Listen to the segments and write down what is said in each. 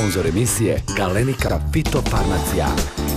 Sponzor emisije Galenika Fitofarmacija.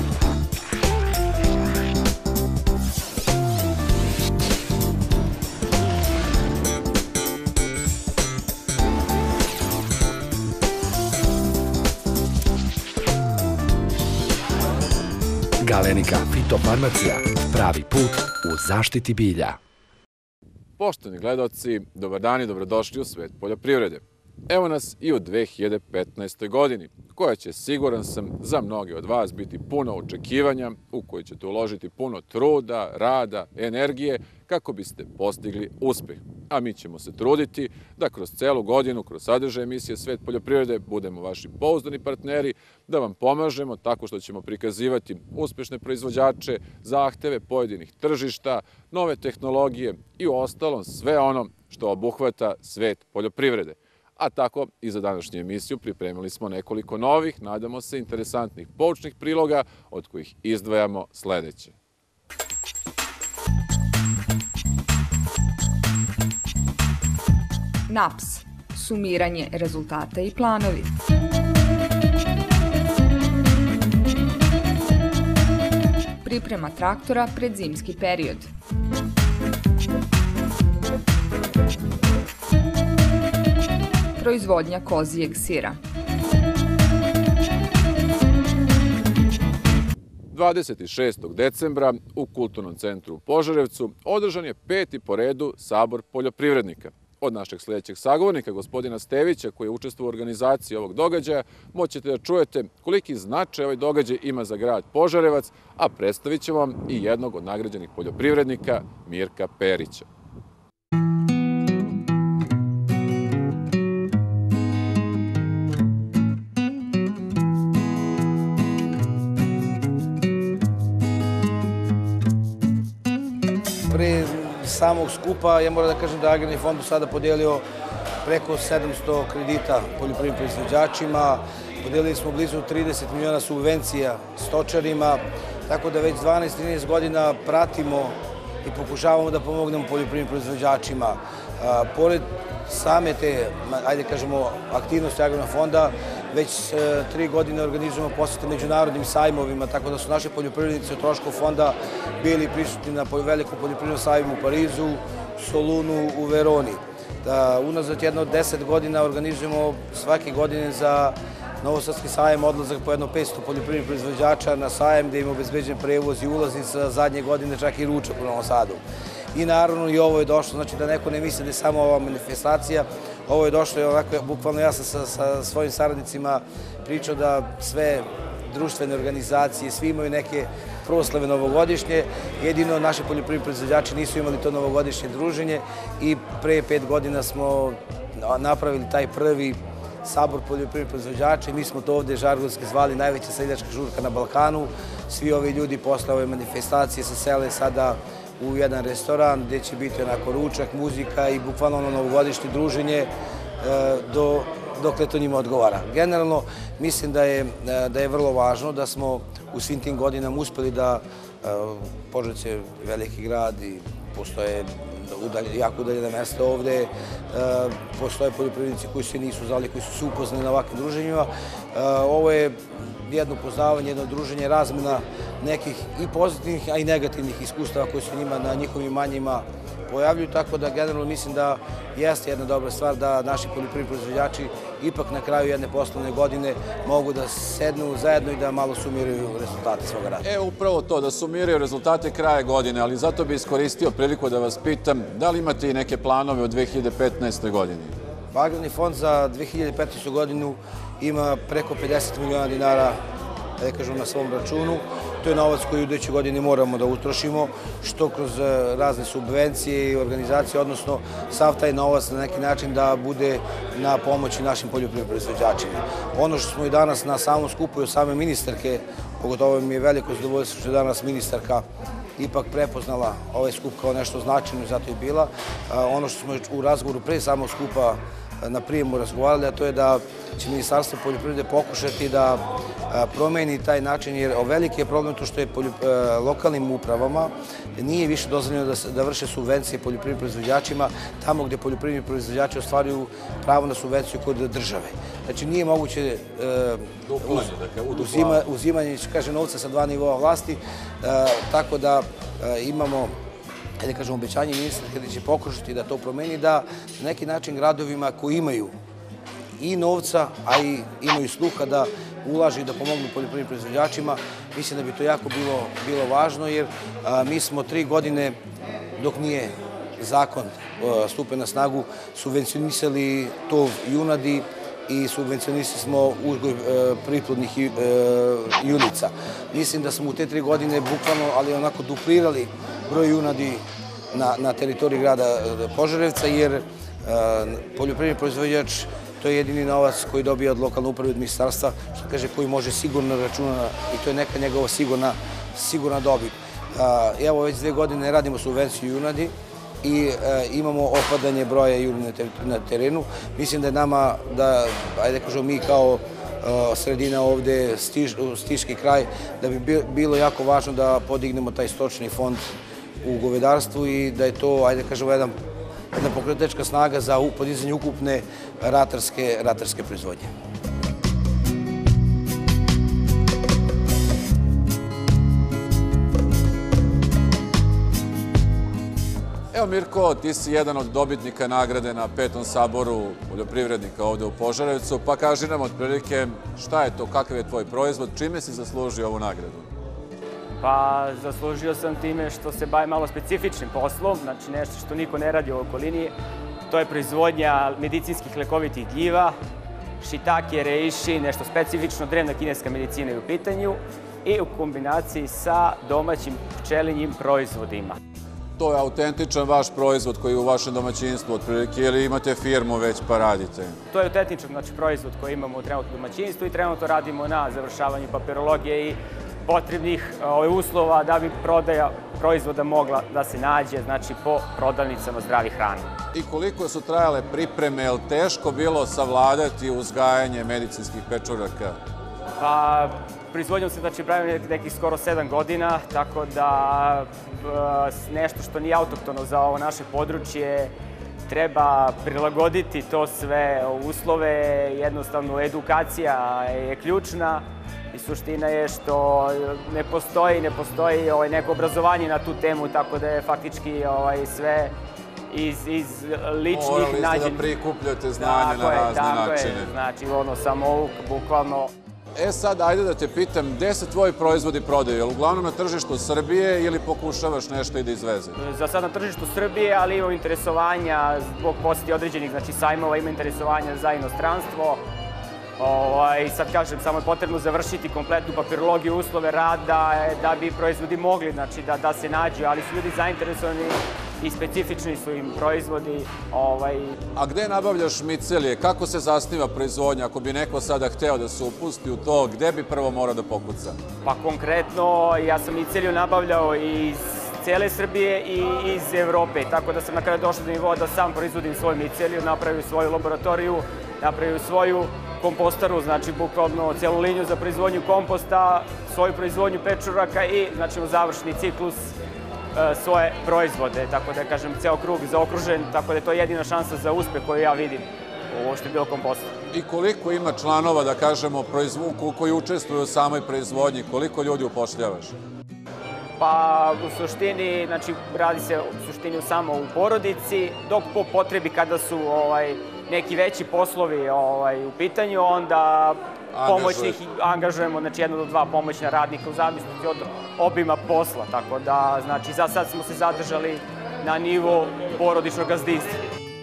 Galenika Fitofarmacija, pravi put u zaštiti bilja. Poštovani gledaoci, dobar dan i dobrodošli u svet poljoprivrede. Evo nas i u 2015. godini, koja će, siguran sam, za mnoge od vas biti puno očekivanja, u kojoj ćete uložiti puno truda, rada, energije, kako biste postigli uspeh. A mi ćemo se truditi da kroz celu godinu, kroz sadržaj emisije Svet poljoprivrede, budemo vaši pouzdani partneri, da vam pomažemo tako što ćemo prikazivati uspešne proizvođače, zahteve pojedinih tržišta, nove tehnologije i u ostalom sve ono što obuhvata svet poljoprivrede. A tako i za današnju emisiju pripremili smo nekoliko novih, nadamo se, interesantnih poučnih priloga, od kojih izdvajamo sledeće. NAPS – sumiranje rezultata i planovi. Priprema traktora pred zimski period. Proizvodnja kozijeg sira. 26. decembra u Kulturnom centru u Požarevcu održan je 5. po redu Sabor poljoprivrednika. Od našeg sledećeg sagovornika, gospodina Stevića, koji je učestvovao u organizaciji ovog događaja, moćete da čujete koliki značaj ovaj događaj ima za grad Požarevac, a predstavit ćemo vam i jednog od nagrađenih poljoprivrednika, Mirka Perića. Pre samog skupa, ja moram da kažem da Agrarni fond do sada podelio preko 700 kredita poljoprivrednim proizvođačima, podelili smo blizu 30 miliona subvencija stočarima, tako da već 12-13 godina pratimo i pokušavamo da pomognemo poljoprivrednim proizvođačima. Pored same te, ajde kažemo, aktivnosti Agrarnog fonda, već 3 godine organizujemo posete međunarodnim sajmovima, tako da su naši poljoprivrednici od troškova fonda bili prisutni na velikom poljoprivrednom sajmu u Parizu, Solunu, u Veroni. Unazad jedno 10 godina organizujemo svake godine za Novosadski sajem odlazak po jedno 500 poljoprivrednih proizvođača na sajem gde im obezbeđen prevoz i ulaznica, zadnje godine čak i ručak u Novom Sadu. I naravno i ovo je došlo, znači da neko ne misli da je samo ova manifestacija, ovo je došlo i onako, bukvalno ja sam sa svojim saradnicima pričao da sve društvene organizacije, svi imaju neke proslave novogodišnje, jedino naši poljoprivredni proizvođači nisu imali to novogodišnje druženje i pre 5 godina smo napravili taj prvi Sabor poljoprivrednih proizvođača i mi smo to ovde žargonski zvali najveća seljačka žurka na Balkanu. Svi ovi ljudi posle ove manifestacije se sele sada u jedan restoran gde će biti onako ručak, muzika i bukvalno ono novogodišnje druženje dokle to njima odgovara. Generalno, mislim da je vrlo važno da smo u svim tim godinama uspeli da Požarevec je veliki grad i postoje jako udaljena mesta ovde, postoje poljoprivrednici koji se nisu znali, koji su se upoznali na ovakvim druženjima. Ovo je jedno poznavanje, jedno druženje, razmena nekih i pozitivnih, a i negativnih iskustava koji se njima na njihovim imanjima pojavljuju, tako da generalno mislim da jeste jedna dobra stvar da naši poljoprivredni proizvođači ipak na kraju jedne poslovne godine mogu da sednu zajedno i da malo sumiraju rezultate svoga rada. Upravo to, da sumiraju rezultate kraja godine, ali zato bih iskoristio priliku da vas pitam da li imate i neke planove u 2015. godini? Agrarni fond za 2015. godinu ima preko 50 miliona dinara, da kažem, na svom računu. To je novac koji u idućoj godini moramo da utrošimo, što kroz razne subvencije i organizacije, odnosno sav taj novac na neki način da bude na pomoći našim poljoprivrednim proizvođačima. Ono što smo i danas na samom skupu i od same ministarke, pogotovo mi je veliko zadovoljstvo što je danas ministarka ipak prepoznala ovaj skup kao nešto značajno i zato je bila. Ono što smo u razgovoru pre samog skupa na prijemu razgovarali, a to je da će Ministarstvo poljoprivrede pokušati da promeni taj način, jer veliki je problem to što je lokalnim upravama nije više dozvoljeno da vrše subvencije poljoprivrednim proizvođačima tamo gde poljoprivredni proizvođači ostvaruju pravo na subvenciju kod države. Znači nije moguće uzimanje novca sa dva nivoa vlasti, tako da imamo obećanje ministra kada će pokušati da to promeni, da na neki način gradovima koji imaju i novca, a i imaju sluha da ulaže i da pomognu poljoprivrednim proizvođačima. Mislim da bi to jako bilo važno, jer mi smo 3 godine, dok nije zakon stupio na snagu, subvencionisali tov junadi i subvencionisali smo uzgoj priplodnih junica. Mislim da smo u te 3 godine bukvalno, ali onako duplirali broj junadi na teritoriji grada Požarevca, jer poljoprivredni proizvođač to je jedini novac koji dobija od lokalne uprave, od ministarstva, što kaže, koji može sigurno računati i to je neka njegova sigurna dobit. Evo, već 2 godine radimo subvenciju junadi i imamo opadanje broja junadi na terenu. Mislim da je nama, ajde kažemo mi kao sredina ovde, stiški kraj, da bi bilo jako važno da podignemo taj stočni fond u govedarstvu i da je to, ajde kažemo, jedna pokretačka snaga za podizanje ukupne ratarske proizvodnje. Evo Mirko, ti si jedan od dobitnika nagrade na 5. saboru poljoprivrednika ovde u Požarevcu, pa kaži nam otprilike šta je to, kakav je tvoj proizvod, čime si zaslužio ovu nagradu? Pa zaslužio sam time što se bavim malo specifičnim poslom, znači nešto što niko ne radi u okolini. To je proizvodnja medicinskih lekovitih gljiva, shiitake, reishi, nešto specifično, drevna kineska medicina je u pitanju i u kombinaciji sa domaćim pčelinjim proizvodima. To je autentičan vaš proizvod koji je u vašem domaćinstvu otprilike ili imate firmu već pa radite? To je autentičan proizvod koji imamo u trenutnom domaćinstvu i trenutno radimo na završavanju papirologije i potrebnih uslova da bi prodaja proizvoda mogla da se nađe, znači, po prodavnicama zdravih hrane. I koliko su trajale pripreme, je li teško bilo savladati uzgajanje medicinskih pečuraka? Pa, proizvodnjom se, znači, pravimo nekih skoro 7 godina, tako da nešto što nije autoktono za ovo naše područje treba prilagoditi to sve uslove, jednostavno edukacija je ključna. I suština je što ne postoji neko obrazovanje na tu temu, tako da je faktički sve iz ličnih nađenih. Morali ste da prikupljate znanje na razne načine. Tako je, znači samouk, bukvalno. Sad, ajde da te pitam, gde se tvoji proizvodi prodaju? Je li uglavnom na tržištu Srbije ili pokušavaš nešto i da izveze? Za sad na tržištu Srbije, ali imam interesovanja zbog poseti određenih sajmova, imam interesovanja za inostranstvo. Sad kažem, samo je potrebno završiti kompletnu papirologiju, uslove rada da bi proizvodi mogli da se nađu, ali su ljudi zainteresovani i specifični su im proizvodi. A gde nabavljaš micelije? Kako se zasniva proizvodnja? Ako bi neko sada hteo da se upusti u to, gde bi prvo morao da pokuca? Pa konkretno, ja sam miceliju nabavljao iz cele Srbije i iz Evrope, tako da sam na kraju došao do nivoa da sam proizvodim svoju miceliju, napravio svoju laboratoriju, napravio svoju kompostaru, znači bukvalno celu liniju za proizvodnju komposta, svoju proizvodnju pečuraka i znači završni ciklus svoje proizvode, tako da kažem ceo krug zaokružen, tako da je to jedina šansa za uspeh koju ja vidim u što je bilo komposta. I koliko ima članova, da kažemo, koji učestvuju u samoj proizvodnji, koliko ljudi upošljavaš? Pa u suštini, znači radi se u suštini samo u porodici, dok po potrebi kada su neki veći poslovi u pitanju, onda pomoćnih angažujemo, znači 1 do 2 pomoćna radnika u zavisnosti od obima posla, tako da, znači, za sad smo se zadržali na nivo porodičnog gazdinstva.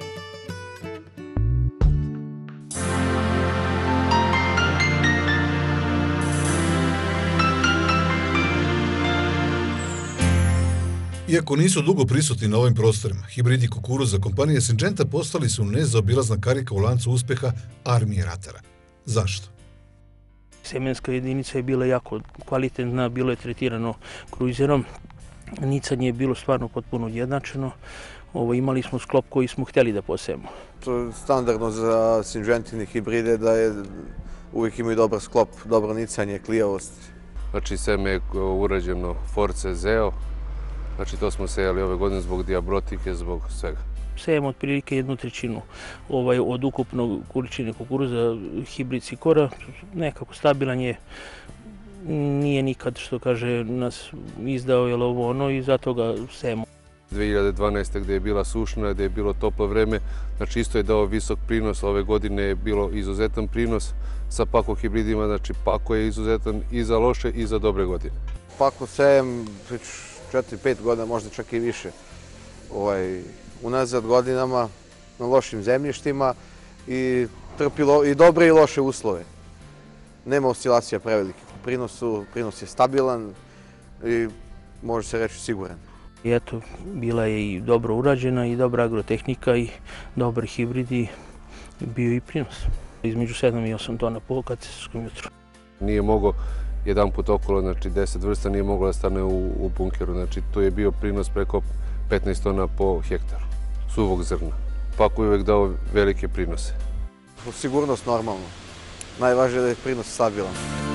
Iako nisu dugo prisutni na ovim prostorima, hibridi kukuruza kompanije Syngenta postali su nezaobilazna karika u lancu uspeha armije ratara. Zašto? Semenska jedinica je bila jako kvalitetna, bilo je tretirano kruizerom, nicanje je bilo stvarno potpuno ujednačeno. imali smo sklop koji smo htjeli da posejemo. To je standardno za Syngentine hibride da uvijek imaju dobar sklop, dobro nicanje, klijavost. Znači seme je urađeno Force Zeo, znači to smo sejali ove godine zbog diabrotike, zbog svega. Sejemo otprilike 1/3 od ukupnog količine kukuruza, hibrid Sikora, nekako stabilan je, nije nikad, što kaže, nas izdao ili ovo ono i zato ga sejemo. 2012. gdje je bila sušna, gdje je bilo toplo vreme, znači isto je dao visok prinos, ove godine je bilo izuzetan prinos sa Pako hibridima, znači Pako je izuzetan i za loše i za dobre godine. Pako sejem već 4-5 godina, možda čak i više. Unazad godinama na lošim zemljištima i trpilo i dobre i loše uslove. Nema oscilacija prevelikih u prinosu, prinos je stabilan i može se reći siguran. I eto, bila je i dobro urađena i dobra agrotehnika i dobar hibrid i bio i prinos. Između 7 i 8 tona po kancestarskom jutru. Nije mogao jedan put okolo, znači 10 vrsta nije moglo da stane u bunkeru, znači tu je bio prinos preko 15 tona po hektaru suvog zrna. Pako je uvijek dao velike prinose. Sigurnost normalno. Najvažnije je da je prinos stabilan.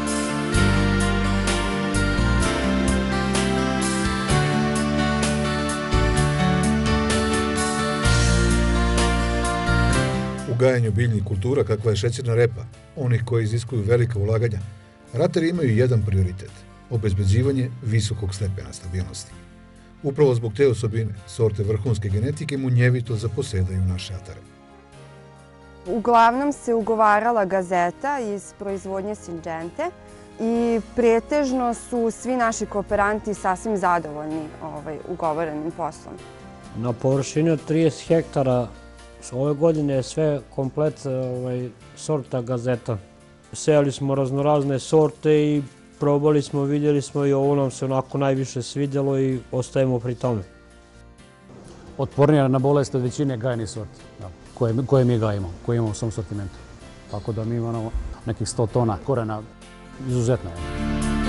U gajanju biljnih kultura kakva je šećerna repa, onih koji iziskuju velika ulaganja, ratari imaju jedan prioritet – obezbeđivanje visokog stepena stabilnosti. Upravo zbog te osobine, sorte vrhunske genetike munjevito zaposedaju naše atare. Uglavnom se ugovarala Gazeta iz proizvodnje Syngente i pretežno su svi naši kooperanti sasvim zadovoljni ugovorenim poslom. Na površini od 30 hektara ove godine je sve komplet sorta Gazeta. Sejali smo raznorazne sorte i probali smo, vidjeli smo i ovo nam se onako najviše svidjelo i ostajemo pri tome. Otpornija na bolest od većine gajenih sorti koje mi gajimo, koje imamo u svom sortimentu. Tako da mi imamo nekih 100 tona korena, izuzetno je.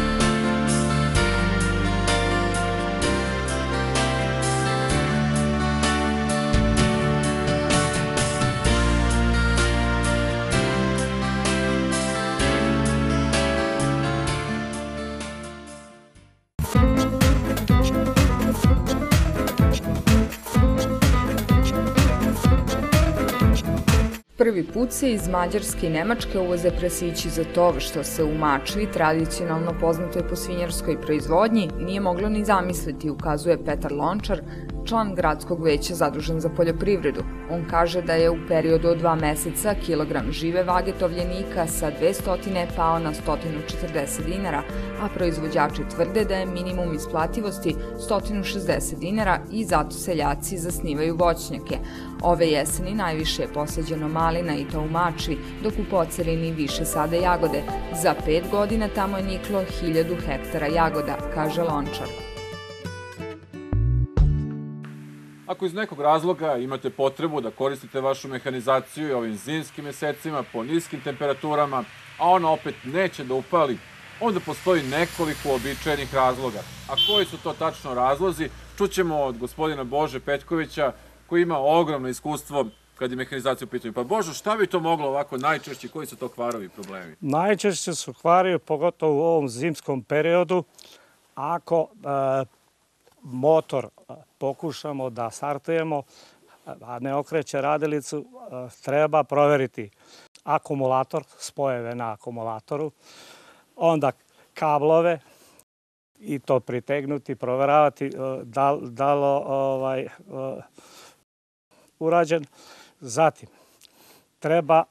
Prvi put se iz Mađarske i Nemačke uvoze prasići za tov, što se u Mačvi, tradicionalno poznatoj po svinjarskoj proizvodnji, nije moglo ni zamisliti, ukazuje Petar Lončar, član gradskog veća zadužen za poljoprivredu. On kaže da je u periodu od 2 meseca kilogram žive vage tovljenika sa 200 pao na 140 dinara, a proizvođači tvrde da je minimum isplativosti 160 dinara i zato seljaci zasnivaju voćnjake. Ove jeseni najviše je posađeno malina i to u Mačvi, dok u Pocerini više sade jagode. Za 5 godina tamo je niklo 1000 hektara jagoda, kaže Lončar. Ako iz nekog razloga imate potrebu da koristite vašu mehanizaciju i ovim zimskim mesecima po niskim temperaturama, a ona opet neće da upali, onda postoji nekoliko uobičajenih razloga. A koji su to tačno razlozi, čućemo od gospodina Bože Petkovića, koji ima ogromno iskustvo kad je mehanizacija u pitanju. Pa Božo, šta bi to moglo ovako najčešće, koji su to kvarovi problemi? Najčešće su kvari, pogotovo u ovom zimskom periodu, ako motor pokušamo da startujemo, a ne okreće radilicu, treba proveriti akumulator, spojeve na akumulatoru, onda kablove i to pritegnuti, proveravati da li urađen. Zatim, treba,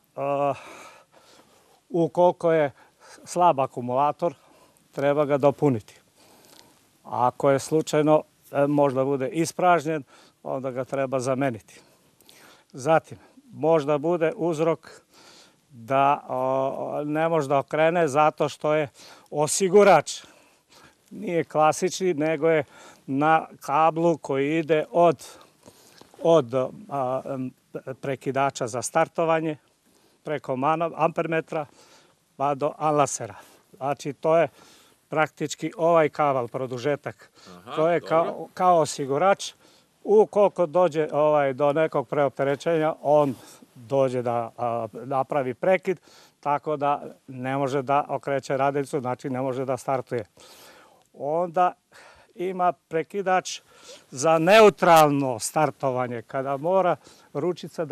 ukoliko je slab akumulator, treba ga dopuniti. Ako je slučajno možda bude ispražnjen, onda ga treba zameniti. Zatim, možda bude uzrok da ne može da okrene zato što je osigurač. Nije klasični, nego je na kablu koji ide od prekidača za startovanje preko ampermetra pa do anlasera. Znači, to je praktički ovaj kabel, produžetak. To je kao osigurač Ukoliko dođe do nekog preopterećenja, on dođe da napravi prekid, tako da ne može da okreće radilicu, znači ne može da startuje. Onda ima prekidač za neutralno startovanje, kada mora ručica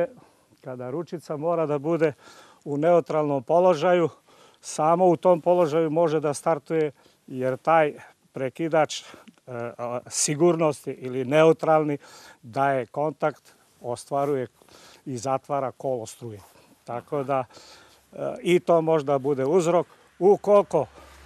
mora da bude u neutralnom položaju, samo u tom položaju može da startuje, jer taj prekidač sigurnosti ili neutralni daje kontakt, ostvaruje i zatvara kolo struje. Tako da i to možda bude uzrok. Ukoliko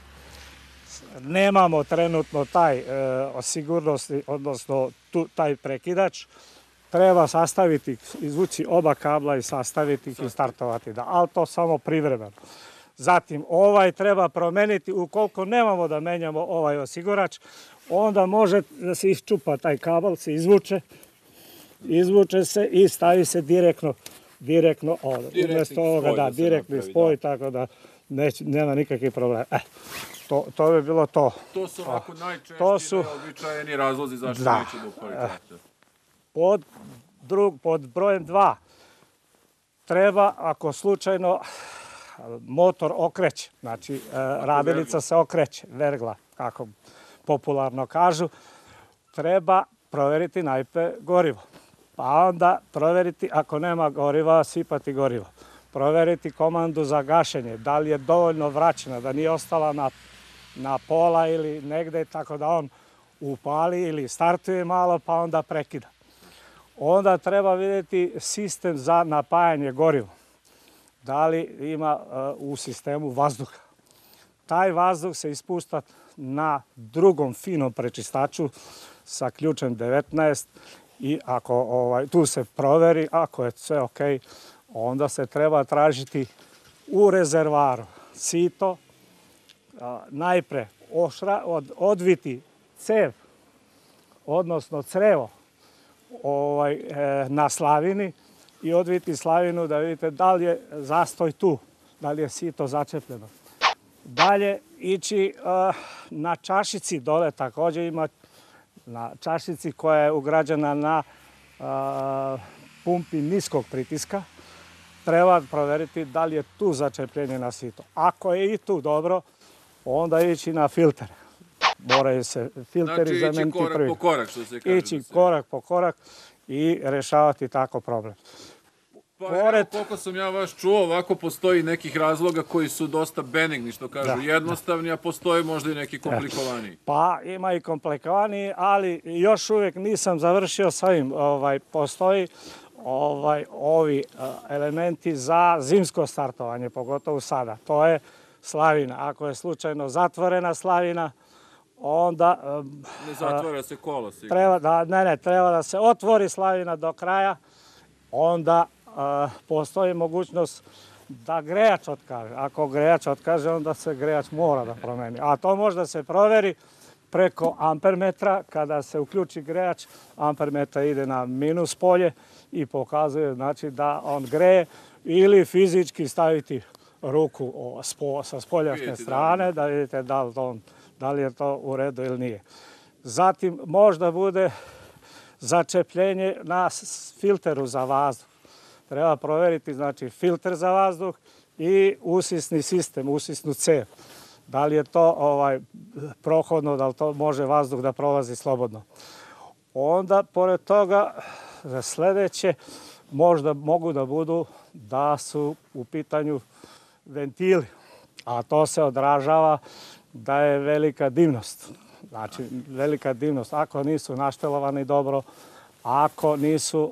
nemamo trenutno taj sigurnosti, odnosno taj prekidač, treba sastaviti, izvući oba kabla i sastaviti ih i startovati. Ali to samo privremeno. Zatim treba promeniti, ukoliko nemamo da menjamo ovaj osigurač, onda može da se iščupa taj kabel, se izvuče se i stavi se direktno ovdje. Umesto ovoga, direktni spoj, tako da nema nikakvih problema. To bi bilo to. To su ovako najčešći neobičajeni razlozi zašto neće da upali traktor. Pod brojem 2 treba, ako slučajno motor okreće, znači radilica se okreće, vergla, kako popularno kažu, treba proveriti najpre gorivo. Pa onda proveriti, ako nema goriva, sipati gorivo. Proveriti komandu za gašenje, da li je dovoljno vraćena, da nije ostala na pola ili negde, tako da on upali ili startuje malo, pa onda prekida. Onda treba vidjeti sistem za napajanje goriva. Da li ima u sistemu vazduha. Taj vazduh se ispušta na drugom finom prečistaču sa ključem 19 i ako tu se proveri, ako je sve ok, onda se treba tražiti u rezervaru sito, najpre odviti cev, odnosno crevo na slavini i odviti slavinu da vidite da li je zastoj tu, da li je sito začepljeno. Dalje ići na čašici dole, također ima na čašici koja je ugrađena na pumpi niskog pritiska. Treba proveriti da li je tu začepljenje na sito. Ako je i tu dobro, onda ići na filter. Moraju se filteri zameniti prvi. Znači ići korak po korak, što se kaže. Ići korak po korak i rešavati tako problem. Pa koliko sam ja vas čuo, ovako postoji nekih razloga koji su dosta benigni, što kažu, jednostavni, a postoji možda i neki komplikovaniji. Pa ima i komplikovaniji, ali još uvijek nisam završio sa ovim. Postoji ovi elementi za zimsko startovanje, pogotovo sada. To je slavina. Ako je slučajno zatvorena slavina, onda... Ne zatvara se kola, sigurno. Treba da se otvori slavina do kraja, onda postoji mogućnost da grejač otkaže. Ako grejač otkaže, onda se grejač mora da promeni. A to može da se proveri preko ampermetra. Kada se uključi grejač, ampermetar ide na minus polje i pokazuje da on greje, ili fizički staviti ruku sa spoljašnje strane da vidite da li je to u redu ili nije. Zatim možda bude začepljenje na filteru za vazduh. Treba proveriti filter za vazduh i usisni sistem, usisnu cev. Da li je to prohodno, da li to može vazduh da prolazi slobodno. Onda, pored toga, sljedeće možda mogu da budu da su u pitanju ventili, a to se odražava da je velika dimnost. Znači, velika dimnost. Ako nisu naštelovani dobro, ako nisu,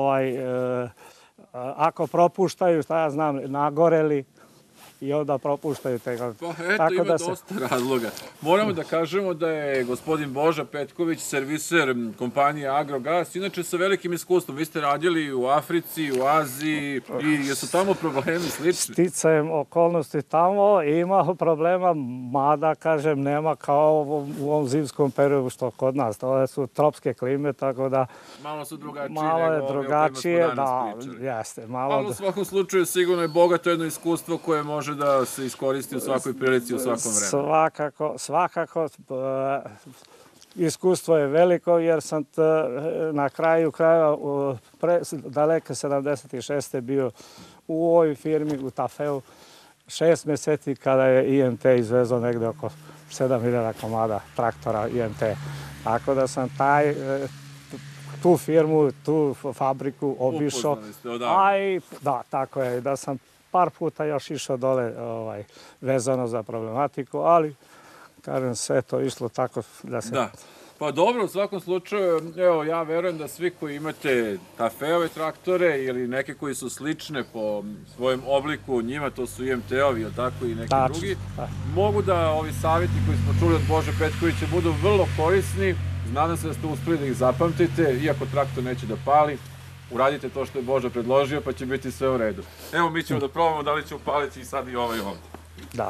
ako propuštaju, nagoreli i onda propuštaju tega. Pa eto, ima dosta razloga. Moramo da kažemo da je gospodin Boža Petković serviser kompanije Agrogas, inače sa velikim iskustvom. Vi ste radili u Africi, u Aziji i jesu tamo problemi slični? Sticajem okolnosti tamo ima problema, mada, kažem, nema kao u ovom zimskom periodu što kod nas. To su tropske klime, tako da... Malo su drugačije malo je drugačije, da, jeste. Ali u svakom slučaju sigurno je bogato jedno iskustvo koje može da se iskoristi u svakoj prilici, u svakom vremenu. Svakako. iskustvo je veliko jer sam na kraju krajeva daleke 76. bio u ovoj firmi, u Tafeu, 6 mjeseci kada je IMT izvezao negde oko 7000 komada traktora IMT. Tako da sam tu firmu, tu fabriku obišao. Upoznali ste odavno. Da, tako je. Da sam par puta još išao dole vezano za problematiku, ali kažem, sve to išlo tako da se... Da. Pa dobro, u svakom slučaju, evo, ja verujem da svi koji imate Tafeove traktore ili neke koji su slične po svojem obliku, njima to su IMT-ovi ili tako i neki drugi, mogu da ovi savjeti koji smo čuli od Bože Petkovića budu vrlo korisni. Nadam se da ste uspeli da ih zapamtite, iako traktor neće da pali. Uradite to što je Bože predložio, pa će biti sve u redu. Evo, mi ćemo da probamo da li će upaliti i sad i ovaj ovdje. Da.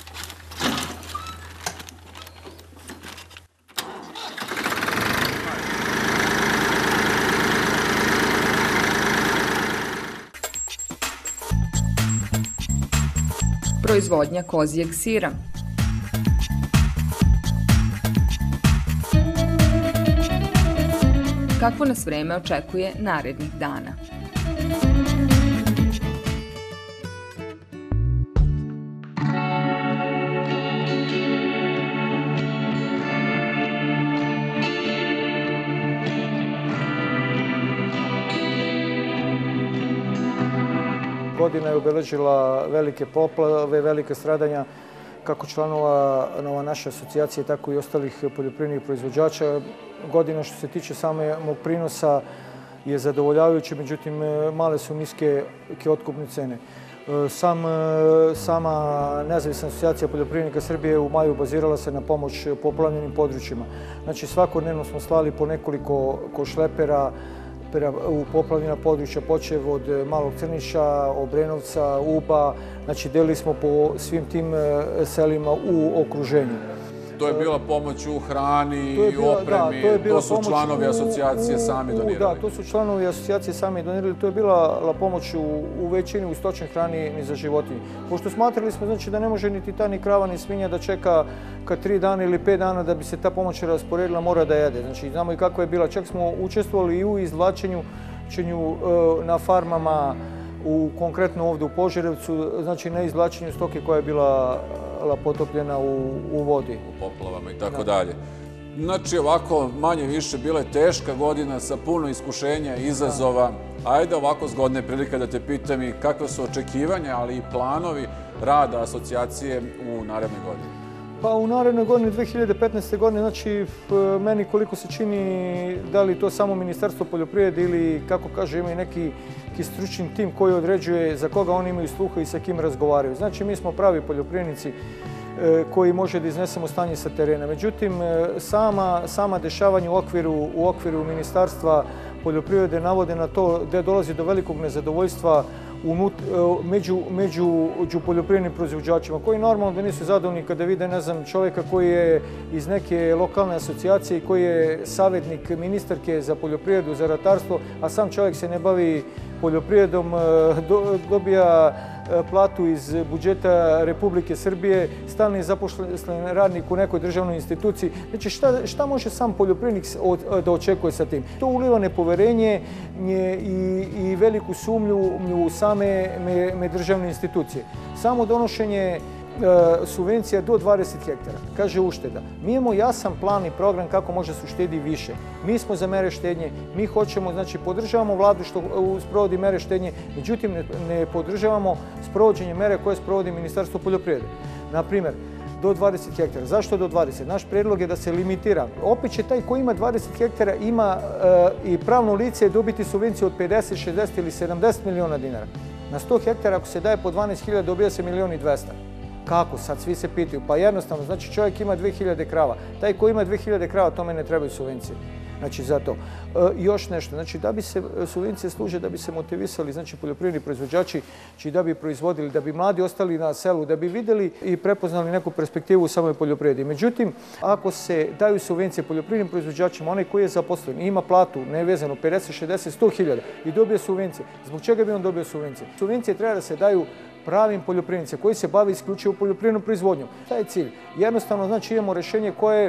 Proizvodnja kozijeg sira. Kakvo nas vreme očekuje narednih dana? Godina je obeležila velike poplave, velike stradanja kako članova naše asocijacije, tako i ostalih poljoprivrednih proizvođača. Godina što se tiče samog prinosa je zadovoljavajuća, međutim male su niske otkupne cene. Sama nezavisna asocijacija poljoprivrednika Srbije u maju bazirala se na pomoć poplavljenim područjima. Znači svakodnevno smo slali po nekoliko šlepera u poplavljena područja, počev od Malog Crnića, Obrenovca, Uba. Znači delili smo po svim tim selima u okruženju. To je bila pomoć u hrani i opremi, to su članovi asocijacije sami donirali. Da, to su članovi asocijacije sami donirali, to je bila pomoć u većini u stočnoj hrani ni za životinje. Pošto smatrali smo znači, da ne može niti ta ni krava ni svinja da čeka kad 3 dana ili 5 dana da bi se ta pomoć rasporedila, mora da jede. Znači znamo i kako je bila, čak smo učestvovali i u izvlačenju na farmama, konkretno ovdje u Požarevcu, znači na izvlačenju stoke koja je bila potopljena u vodi. U poplavama i tako dalje. Znači ovako manje više bila je teška godina sa puno iskušenja i izazova. Ajde ovako zgodne prilike da te pitam i kakve su očekivanja, ali i planovi rada asocijacije u narednoj godini. Pa u narednoj godini, 2015. godine, znači meni koliko se čini, da li to samo Ministarstvo poljoprivrede ili, kako kaže, ima i neki stručni tim koji određuje za koga oni imaju sluha i sa kim razgovaraju. Znači mi smo pravi poljoprivrednici koji može da iznesemo stanje sa terena. Međutim, sama dešavanja u okviru Ministarstva poljoprivrede navode na to da dolazi do velikog nezadovoljstva među poljoprivrednim proizvođačima, koji normalno da nisu zadovoljni kada vide, ne znam, čovjeka koji je iz neke lokalne asocijacije i koji je savjetnik ministarke za poljoprivredu, za ratarstvo, a sam čovjek se ne bavi poljoprivredom, dobija platu iz budžeta Republike Srbije, stalni zaposlen radnik u nekoj državnoj instituciji. Znači šta može sam poljoprivrednik da očekuje sa tim? To uliva nepoverenje i veliku sumnju u same državne institucije. Samo donošenje subvencija do 20 hektara, kaže ušteda. Mi imamo jasan plan i program kako može se uštedi više. Mi smo za mere štednje, mi hoćemo, znači podržavamo vladu što sprovodi mere štednje, međutim ne podržavamo sprovođenje mere koje sprovodi Ministarstvo poljoprivrede. Naprimjer, do 20 hektara. Zašto do 20? Naš predlog je da se limitira. Opet će taj koji ima 20 hektara ima i pravno lice dobiti subvenciju od 50, 60 ili 70 miliona dinara. Na 100 hektara ako se daje po 12.000 dobija se 1.200.000. Kako? Sad svi se pitaju. Pa jednostavno, znači čovjek ima 2000 krava. Taj koji ima 2000 krava, tome ne trebaju subvencije. Znači za to. Još nešto, znači da bi se subvencije služe, da bi se motivisali, znači poljoprivredni proizvođači, znači da bi proizvodili, da bi mladi ostali na selu, da bi vidjeli i prepoznali neku perspektivu u samoj poljoprivredi. Međutim, ako se daju subvencije poljoprivrednim proizvođačima, onaj koji je zaposlen i ima platu nevezano 50, 60, 100.000 i dobije subvencije, zbog čega bi on dobio subvencije? Subvencije treba da se daju pravim poljoprivrednicima koji se bave isključivo poljoprivrednom proizvodnjom. Šta je cilj? Jednostavno, znači imamo rješenje koje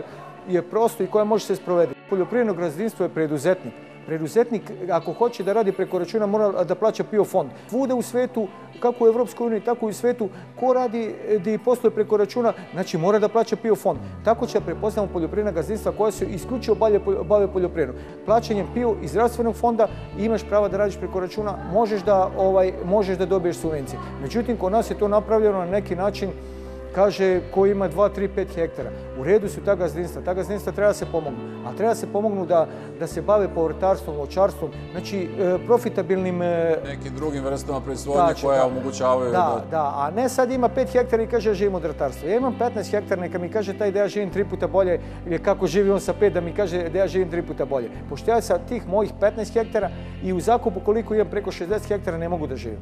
je prosto i koja može se sprovede. Poljoprivredno gazdinstvo je preduzetnik. Preduzetnik, ako hoće da radi preko računa, mora da plaća PIO fond. Svuda u svetu, kako u Evropskoj uniji, tako i u svetu, ko radi da i posluje preko računa, znači mora da plaća PIO fond. Tako će da prepoznamo poljoprivredna gazdinstva koja se isključivo bave poljoprivredom. Plaćanjem PIO iz zdravstvenog fonda imaš prava da radiš preko računa, možeš da dobiješ subvencije. Međutim, kod nas je to napravljeno na neki način, kaže ko ima 2, 3, 5 hektara. U redu su ta gazdinstva treba da se pomognu. A treba da se pomognu da se bave povrtarstvom, voćarstvom, znači profitabilnim... Nekim drugim vrstama proizvodnje koje omogućavaju... Da, a ne sad ima 5 hektara i kaže ja živim od ratarstva. Ja imam 15 hektara, neka mi kaže taj da ja živim 3 puta bolje, ili kako živi on sa 5, da mi kaže da ja živim 3 puta bolje. Pošto ja sa tih mojih 15 hektara i u zakupu koliko imam preko 60 hektara ne mogu da živim.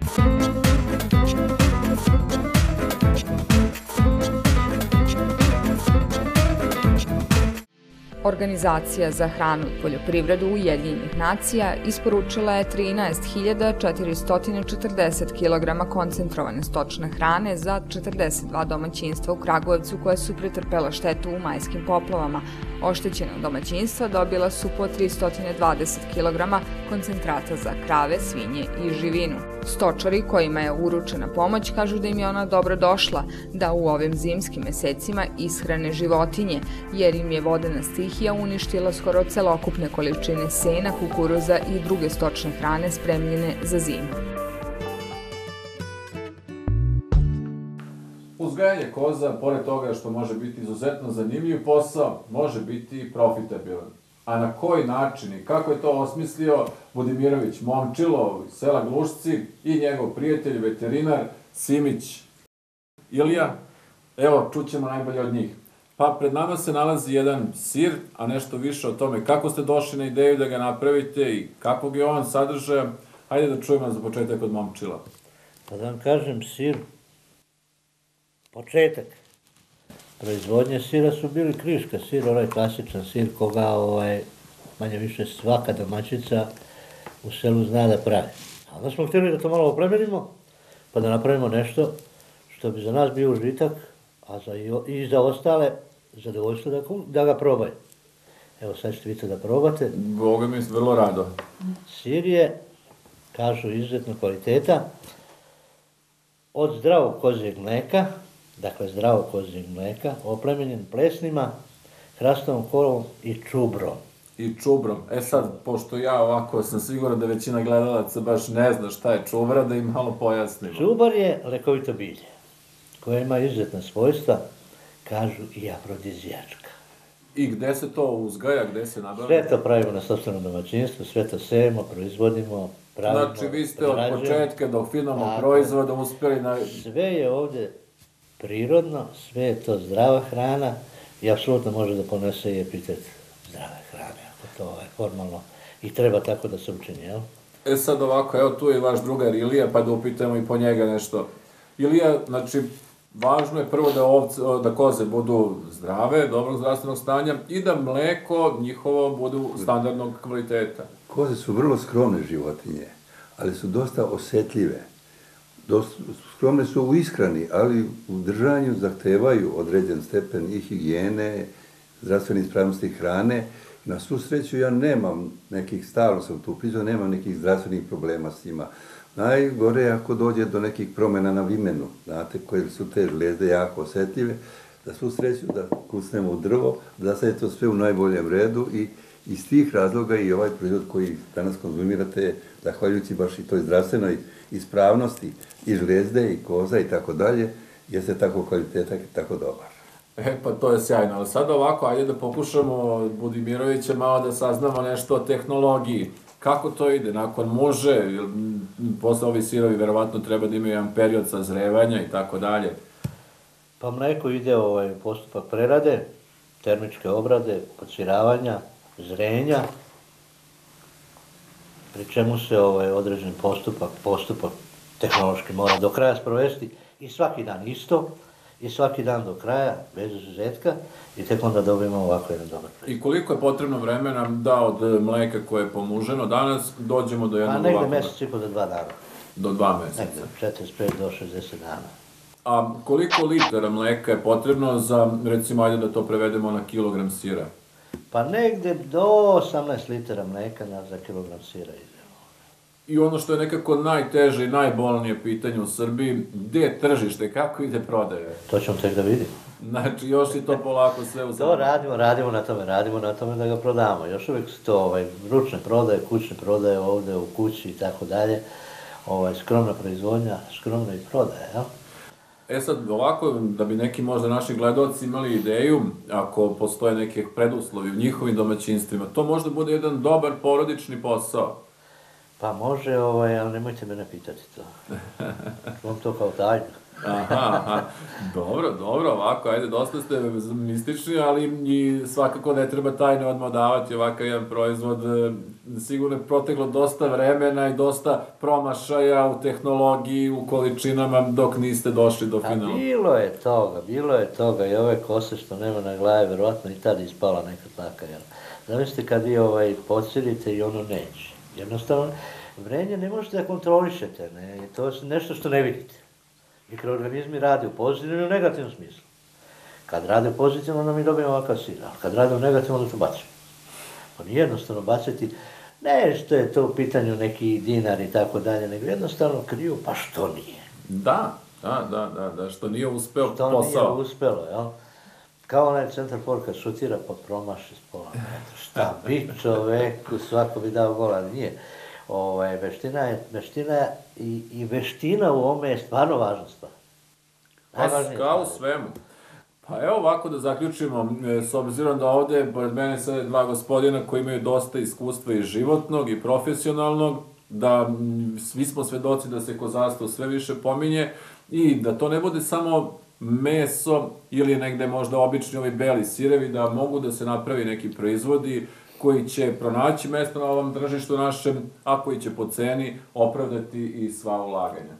Organizacija za hranu i poljoprivredu Ujedinjenih nacija isporučila je 13.440 kg koncentrovane stočne hrane za 42 domaćinstva u Kragujevcu koje su pretrpela štetu u majskim poplavama. Oštećena domaćinstva dobila su po 320 kg koncentrata za krave, svinje i živinu. Stočari kojima je uručena pomoć kažu da im je ona dobro došla, da u ovim zimskim mesecima ishrane životinje, jer im je vodena stihija uništila skoro celokupne količine sena, kukuruza i druge stočne hrane spremljene za zimu. Uzgajanje koza, pored toga što može biti izuzetno zanimljiv posao, može biti i profitabilan. A na koji način i kako je to osmislio Budimirović Momčilo iz sela Glušci i njegov prijatelj, veterinar Simić Ilija? Evo, čućemo najbolje od njih. Pa pred nama se nalazi jedan sir, a nešto više o tome kako ste došli na ideju da ga napravite i kakvog je on sadržaja. Hajde da čujemo za početak od Momčila. Pa da vam kažem, sir, početak proizvodnje sira su bili kriška sir, onaj klasičan sir koga manje više svaka domaćica u selu zna da pravi. A onda smo htjeli da to malo oplemenimo, pa da napravimo nešto što bi za nas bio užitak, a i za ostale zadovoljstvo da ga probaju. Evo sad ćete vidjeti da probate. Boga mi vrlo rado. Sir je, kažu, izuzetno kvaliteta, od zdravog kozjeg mleka, dakle zdravog kozjeg mleka, oplemenjen plesnima, hrastovom kolom i čubrom. I čubrom. E sad, pošto ja ovako sam siguran da većina gledalaca baš ne zna šta je čubra, da im malo pojasnimo. Čubar je lekovito bilje, koje ima izuzetna svojstva, kažu i afrodizijačka. I gde se to uzgaja, gde se nabavlja? Sve to pravimo na sopstvenom domaćinstvu, sve to sejemo, proizvodimo, pravimo, znači vi ste od početka do finalnog proizvoda uspjeli na... Sve je ovdje prirodno, sve je to zdrava hrana i apsolutno može da ponese i epitet zdrave hrane, ako to je formalno i treba tako da se učini, jel? E sad ovako, evo tu je vaš drugar Ilija, pa da upitamo i po njega nešto. Ilija, znači, važno je prvo da koze budu zdrave, dobrog zdravstvenog stanja i da mleko njihovo budu standardnog kvaliteta. Koze su vrlo skromne životinje, ali su dosta osjetljive. Skromne su u ishrani, ali u držanju zahtevaju određen stepen i higijene, zdravstvene ispravnosti hrane. Na svu sreću ja nemam nekih, stalno sam tu pisao, nemam nekih zdravstvenih problema s njima. Najgore je ako dođe do nekih promjena na vimenu, znate, koje su te žlijezde jako osjetljive, da svu sreću da kucnemo u drvo, da sad je to sve u najboljem redu i iz tih razloga i ovaj proizvod koji danas konzumirate, zahvaljujući baš i toj zdravstvenoj ispravnosti i žlijezde i koza i tako dalje, jeste tako kvalitetak i tako dobar. E pa to je sjajno, ali sad ovako, ajde da pokušamo od Budimirovića malo da saznamo nešto o tehnologiji. Kako to ide? Nakon muže, posle ovi sirovi verovatno treba da imaju jedan period sazrevanja i tako dalje. Pa mleko ide postupak prerade, termičke obrade, pociravanja, zrenja, pri čemu se određen postupak tehnološki mora do kraja sprovesti i svaki dan isto, i svaki dan do kraja, bez izuzetka, i tek onda dobijemo ovako jedan dobar proizvod. I koliko je potrebno vremena da od mleka koje je pomuženo danas dođemo do jednog ovakvog? Negde mesec i po do 2 dana. Do 2 meseca? Negde, 45 do 60 dana. A koliko litara mleka je potrebno za, recimo, ajde da to prevedemo na kilogram sira? Pa negde do 18 litara mleka za kilogram sira ide. I ono što je nekako najteže i najbolnije pitanje u Srbiji, gde je tržište, kako ide prodaje? To ćemo tek da vidimo. Znači, još je to polako sve u To radimo na tome da ga prodamo. Još uvijek su to ručne prodaje, kućne prodaje ovde u kući i tako dalje. Skromna proizvodnja, skromna i prodaje, jel? Sad, ovako, da bi neki možda naši gledalci imali ideju, ako postoje neke preduslovi u njihovim domaćinstvima, to možda bude jedan dobar porodični posao. Pa može, ali nemojte mene pitati to. Vam to kao tajna. Aha, dobro, ovako, ajde, dosta ste mistični, ali i svakako ne treba tajne odmah davati ovakav jedan proizvod. Sigurno je proteklo dosta vremena i dosta promašaja u tehnologiji, u količinama dok niste došli do finala. Bilo je toga i ove kose što nema na glavi, verovatno i tad ispala neka taka, jel? Zamislite kad vi podsjedite i ono neće. Jednostavno, vrenje ne možete da kontrolišete, to je nešto što ne vidite. Mikroorganizmi rade u pozitivnom i u negativnom smislu. Kad rade u pozitivnom, onda mi dobijemo ovakav sir, ali kad rade u negativnom, onda to bacimo. Pa nije jednostavno baciti, ne što je to u pitanju neki dinar i tako dalje, nego jednostavno kriju, pa što nije? Da, što nije uspeo posao. Što nije uspelo, jel? Kao onaj centar for kad šutira, pa promaši s pola metra. Šta bi čoveku, svako bi dao gol, ali nije. Veština i veština u ovome je stvarno važna stvar. Kao u svemu. Pa evo ovako da zaključimo, s obzirom da ovde, pored mene sad dva gospodina koji imaju dosta iskustva i životnog i profesionalnog, da svi smo svedoci da se kozarstvo sve više pominje i da to ne bude samo meso ili negde možda obični ovi beli sirevi, da mogu da se napravi neki proizvodi koji će pronaći mesto na ovom tržištu našem, a koji će po ceni opravdati i sva ulaganja.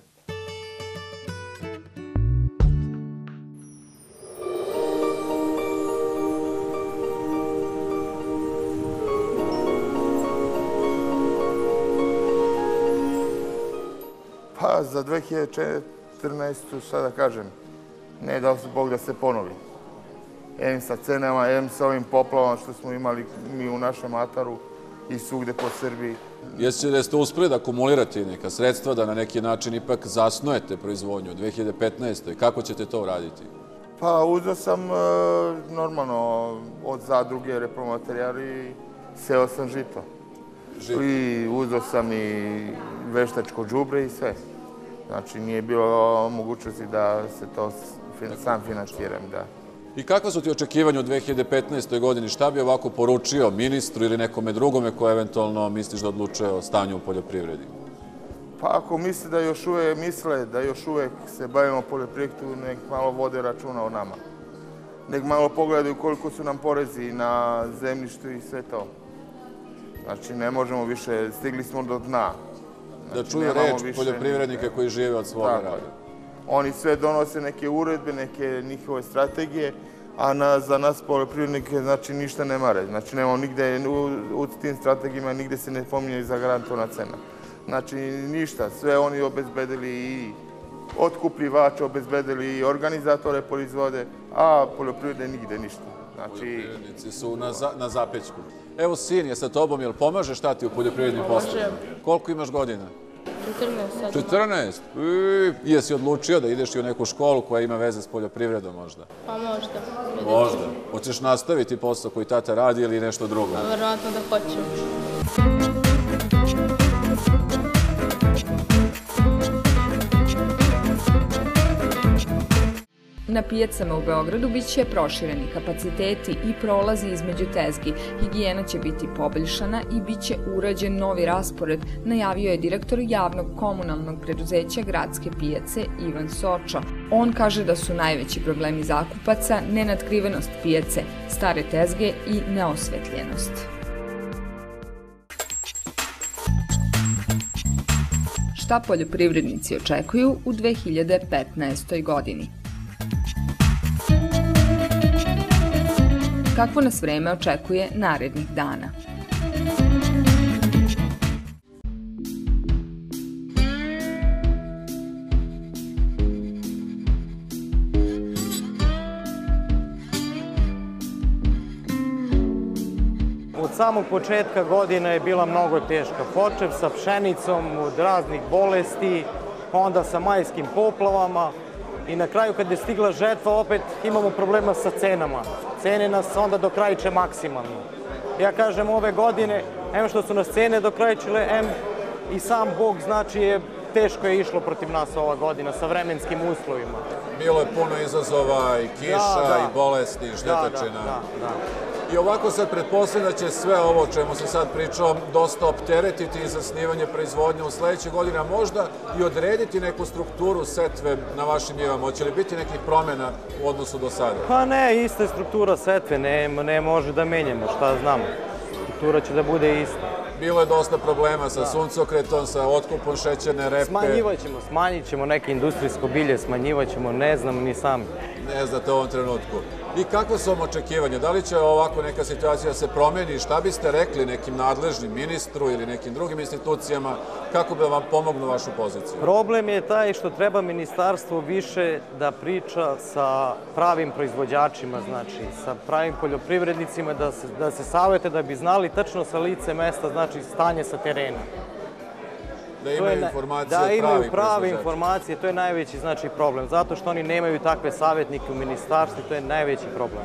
Pa za 2014. šta da kažem, ne dao se Bog da se ponovi. Em sa cenama, em sa ovim poplavama što smo imali mi u našem ataru i svugde po Srbiji. Jeste uspeli da akumulirate neka sredstva, da na neki način ipak zasnujete proizvodnju u 2015. Kako ćete to uraditi? Pa uzeo sam normalno od zadruge repromaterijali, seo sam žito. I uzeo sam i veštačko đubre i sve. Znači nije bilo mogućnosti da se to sam financiram, da. I kakva su ti očekivanja u 2015. godini? Šta bi ovako poručio ministru ili nekome drugome koje eventualno misliš da odlučuje o stanju u poljoprivredi? Pa ako misle da još uvek se bavimo poljoprivredom, nek malo vode računa o nama. Nek malo pogledaju koliko su nam porezi na zemljištu i sve to. Znači ne možemo više, stigli smo do dna. Da čuju reč poljoprivrednike koji žive od svoga rada. Oni sve donose neke uredbe, neke njihove strategije, a za nas poljoprivrednike znači ništa ne mare. Znači nemamo nigde u tim strategijama, nigde se ne pominje zagarantovana cena. Znači ništa, sve oni obezbedili i otkupljivače, obezbedili i organizatore proizvode, a poljoprivrede nigde ništa. Poljoprivrednici su na zapećku. Evo sin je sa tobom, jel pomažeš tati u poljoprivrednim poslovima? Koliko imaš godina? 14? Jesi odlučio da ideš i u neku školu koja ima veze s poljoprivredom možda? Pa možda. Možda. Hoćeš nastaviti posao koji tata radi ili nešto drugo? Pa verovatno da hoću. Na pijacama u Beogradu biće prošireni kapaciteti i prolazi između tezgi. Higijena će biti poboljšana i biće urađen novi raspored, najavio je direktor javnog komunalnog preduzeća Gradske pijace Ivan Sočo. On kaže da su najveći problemi zakupaca nenatkrivenost pijace, stare tezge i neosvetljenost. Šta poljoprivrednici očekuju u 2015. godini? Kakvo nas vreme očekuje narednih dana? samog početka godina je bila mnogo teška. Počev sa pšenicom od raznih bolesti, onda sa majskim poplavama i na kraju kad je stigla žetva opet imamo problema sa cenama. Cene nas onda dokrajče maksimalno. Ja kažem ove godine, em što su nas cene dokrajčile, em i sam Bog znači teško je išlo protiv nas ova godina sa vremenskim uslovima. Bilo je puno izazova i kiša i bolesti i štetočina. I ovako sad pretpostavljam da će sve ovo o čemu sam sad pričao dosta opteretiti i zasnivanje proizvodnje u sledeće godine, a možda i odrediti neku strukturu setve na vašim njivama. Hoće li biti nekih promjena u odnosu do sada? Pa ne, ista je struktura setve, ne može da menjamo, šta znamo. Struktura će da bude ista. Bilo je dosta problema sa suncokretom, sa otkupom šećerne repe. Smanjit ćemo neke industrijsko bilje, smanjivat ćemo, ne znamo ni sami. Ne znate u ovom trenutku. I kakve su vam očekivanja? Da li će ovako neka situacija se promeni? Šta biste rekli nekim nadležnim ministru ili nekim drugim institucijama kako bi vam pomognu vašu poziciju? Problem je taj što treba ministarstvo više da priča sa pravim proizvođačima, znači sa pravim poljoprivrednicima, da se savete da bi znali tačno sa lice mesta, znači stanje sa terena. Da imaju informacije od pravih proizvođača. Da imaju prave informacije, to je najveći problem. Zato što oni nemaju takve savjetnike u ministarstvu, to je najveći problem.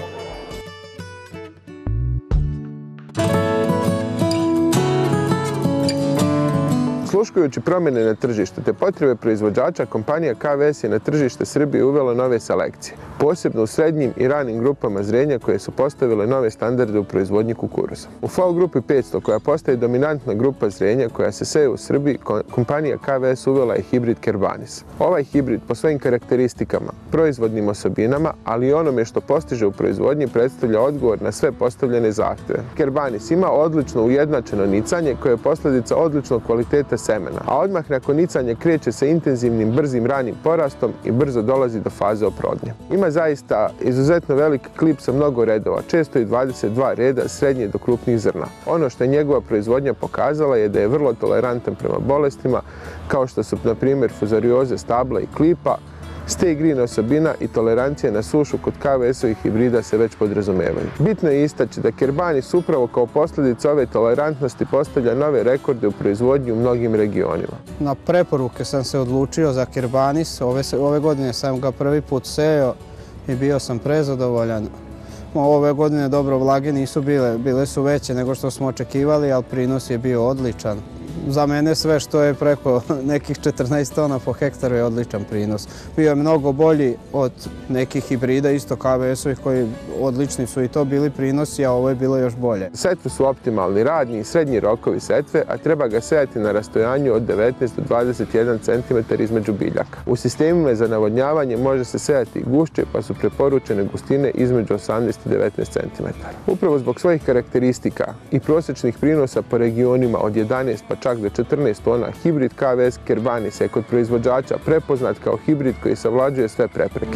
Osluškujući promjene na tržištu te potrebe proizvođača, kompanija KVS je na tržište Srbije uvela nove selekcije, posebno u srednjim i ranim grupama zrenja koje su postavile nove standarde u proizvodnji kukuruza. U FAO grupi 500, koja postaje dominantna grupa zrenja koja se seje u Srbiji, kompanija KVS uvela je hibrid Kerbanis. Ovaj hibrid po svojim karakteristikama, proizvodnim osobinama, ali i onome što postiže u proizvodnji, predstavlja odgovor na sve postavljene zahteve. Kerbanis ima odlično ujednačeno nicanje koje je posljedica odličnog kvaliteta semena, a odmah nakon nicanja kreće sa intenzivnim, brzim ranim porastom i brzo dolazi do faze oplodnje. Ima zaista izuzetno velik klip sa mnogo redova, često i 22 reda srednje do krupnih zrna. Ono što je njegova proizvodnja pokazala je da je vrlo tolerantan prema bolestima, kao što su, na primjer, fuzarioze stabla i klipa, stay green osobina i tolerancija na sušu kod KVS-ovih hibrida se već podrazumevaju. Bitno je istaći da Kerbanis upravo kao posljedica ove tolerantnosti postavlja nove rekorde u proizvodnji u mnogim regionima. Na preporuke sam se odlučio za Kerbanis. Ove godine sam ga prvi put sejao i bio sam prezadovoljan. Ove godine dobro vlage nisu bile su veće nego što smo očekivali, ali prinos je bio odličan. Za mene sve što je preko nekih 14 tona po hektaru je odličan prinos. Bio je mnogo bolji od nekih hibrida, isto KVS-ovih koji odlični su i to bili prinosi, a ovo je bilo još bolje. Setve su optimalni radni i srednji rokovi setve, a treba ga sejati na rastojanju od 19 do 21 cm između biljaka. U sistemima za navodnjavanje može se sejati i gušće, pa su preporučene gustine između 18 i 19 cm. Upravo zbog svojih karakteristika i prosječnih prinosa po regionima od 11 pa čak do 14 tona, hibrid KVS Kerbanis je kod proizvođača prepoznat kao hibrid koji savlađuje sve prepreke.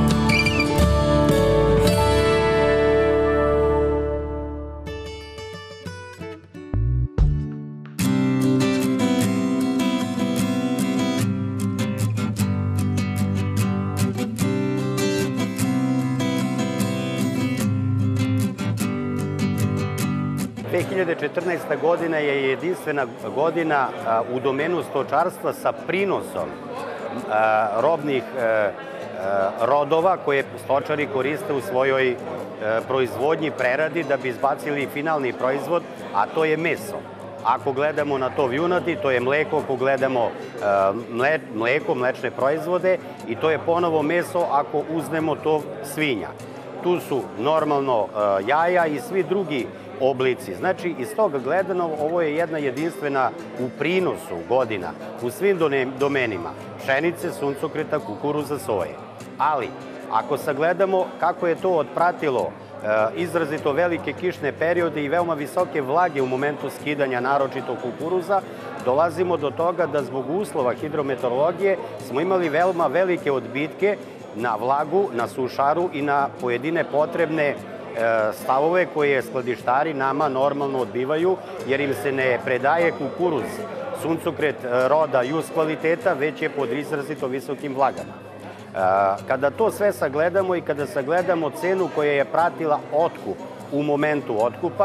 Godina je jedinstvena godina u domenu stočarstva sa prinosom robnih rodova koje stočari koriste u svojoj proizvodnji, preradi da bi izbacili finalni proizvod, a to je meso. Ako gledamo na to junadi, to je mleko, ako gledamo mleko, mlečne proizvode i to je ponovo meso ako uznemo to svinja. Tu su normalno jaja i svi drugi oblici. Znači, iz toga gledano, ovo je jedna jedinstvena u prinosu godina u svim domenima. Pšenice, suncokreta, kukuruza, soje. Ali, ako sagledamo kako je to otpratilo izrazito velike kišne periode i veoma visoke vlage u momentu skidanja, naročito kukuruza, dolazimo do toga da zbog uslova hidrometeorologije smo imali veoma velike odbitke na vlagu, na sušaru i na pojedine potrebne stavove koje skladištari nama normalno odbivaju, jer im se ne predaje kukuruz, suncokret roda JUS kvaliteta, već je pod izrazito visokim vlagama. Kada to sve sagledamo i kada sagledamo cenu koja je pratila otkup u momentu otkupa,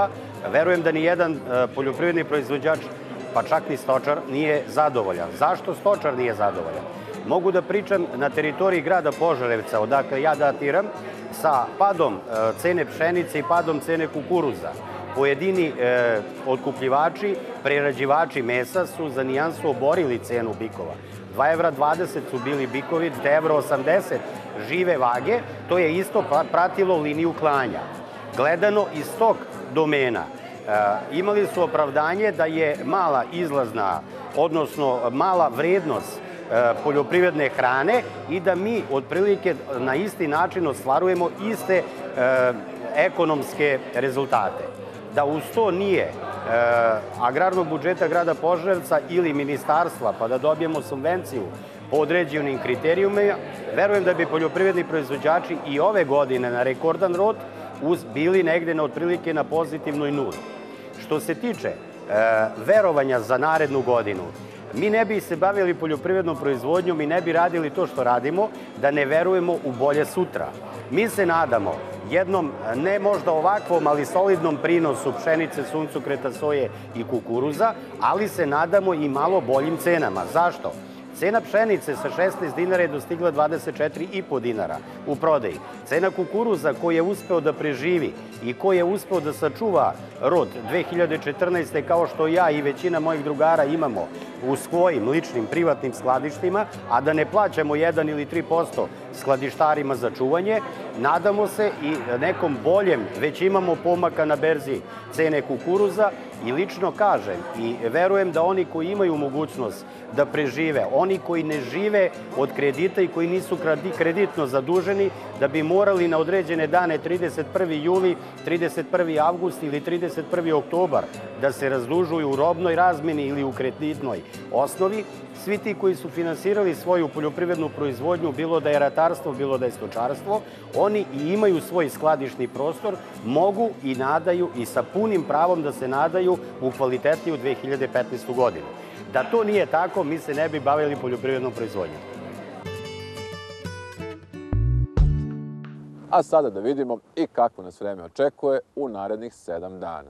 verujem da ni jedan poljoprivredni proizvođač, pa čak ni stočar, nije zadovoljan. Zašto stočar nije zadovoljan? Mogu da pričam na teritoriji grada Požarevca, odakle ja datiram, sa padom cene pšenice i padom cene kukuruza. Pojedini otkupljivači, prerađivači mesa su za nijansu oborili cenu bikova. 2,20 € su bili bikovi, 2,80 € žive vage, to je isto pratilo liniju klanja. Gledano iz tog domena, imali su opravdanje da je mala izlazna, odnosno mala vrednost poljoprivredne hrane i da mi otprilike na isti način ostvarujemo iste ekonomske rezultate. Da uz to nije agrarnog budžeta grada Požarevca ili ministarstva, pa da dobijemo subvenciju po određenim kriterijumima, verujem da bi poljoprivredni proizvođači i ove godine na rekordan rod bili negde na otprilike na pozitivnoj nuli. Što se tiče verovanja za narednu godinu, mi ne bi se bavili poljoprivrednom proizvodnjom i ne bi radili to što radimo da ne verujemo u bolje sutra. Mi se nadamo jednom, ne možda ovakvom, ali solidnom prinosu pšenice, suncokreta, soje i kukuruza, ali se nadamo i malo boljim cenama. Zašto? Cena pšenice sa 16 dinara je dostigla 24,5 dinara u prodaji. Cena kukuruza koji je uspeo da preživi i koji je uspeo da sačuva rod 2014. kao što ja i većina mojih drugara imamo u svojim ličnim privatnim skladištima, a da ne plaćamo 1 ili 3% skladištarima za čuvanje, nadamo se i nekom boljem, već imamo pomaka na berzi cene kukuruza i lično kažem i verujem da oni koji imaju mogućnost da prežive, oni koji ne žive od kredita i koji nisu kreditno zaduženi, da bi morali na određene dane 31. juli, 31. avgust ili 31. oktobar da se razdužuju u robnoj razmeni ili u kreditnoj osnovi. Svi ti koji su finansirali svoju poljoprivrednu proizvodnju, bilo da je ratarstvo, bilo da je stočarstvo, oni i imaju svoj skladišni prostor, mogu i nadaju i sa punim pravom da se nadaju u kvalitetniju 2015. godinu. Da to nije tako, mi se ne bi bavili poljoprivrednom proizvodnjom. A sada da vidimo i kako nas vreme očekuje u narednih 7 dana.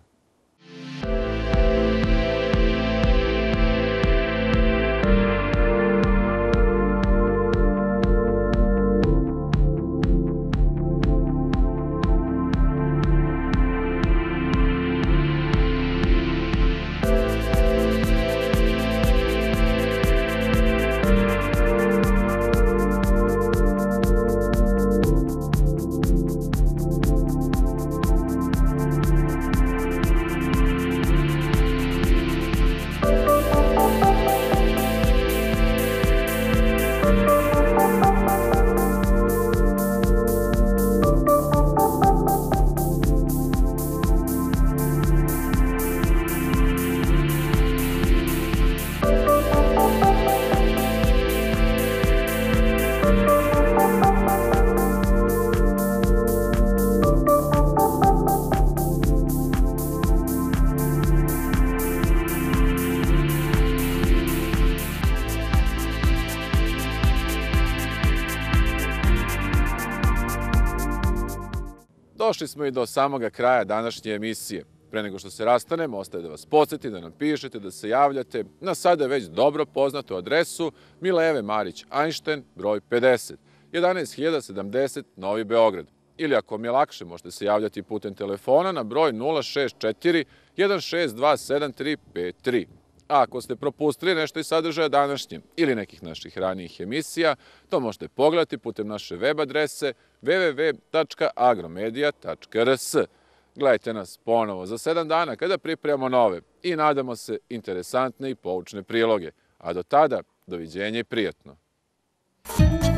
Došli smo i do samoga kraja današnje emisije. Pre nego što se rastanemo, ostaje da vas podsjetim, da nam pišete, da se javljate na sada već dobro poznatu adresu Mileve Marić Einstein, broj 50, 11070 Novi Beograd. Ili ako vam je lakše, možete se javljati putem telefona na broj 064 162 7353. A ako ste propustili nešto iz sadržaja današnje ili nekih naših ranijih emisija, to možete pogledati putem naše web adrese www.agromedia.rs. Gledajte nas ponovo za 7 dana kada pripremamo nove i nadamo se interesantne i poučne priloge. A do tada, doviđenja i prijatno.